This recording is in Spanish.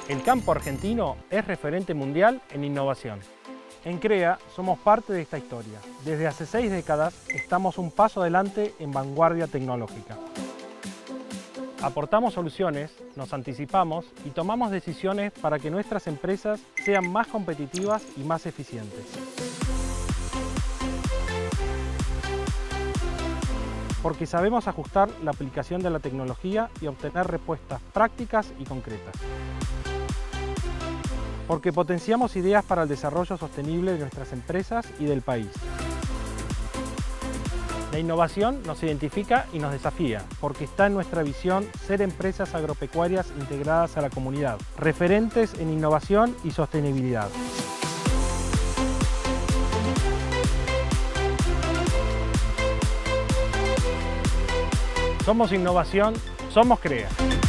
El campo argentino es referente mundial en innovación. En CREA somos parte de esta historia. Desde hace 6 décadas estamos un paso adelante en vanguardia tecnológica. Aportamos soluciones, nos anticipamos y tomamos decisiones para que nuestras empresas sean más competitivas y más eficientes. Porque sabemos ajustar la aplicación de la tecnología y obtener respuestas prácticas y concretas. Porque potenciamos ideas para el desarrollo sostenible de nuestras empresas y del país. La innovación nos identifica y nos desafía, porque está en nuestra visión ser empresas agropecuarias integradas a la comunidad, referentes en innovación y sostenibilidad. Somos innovación, somos CREA.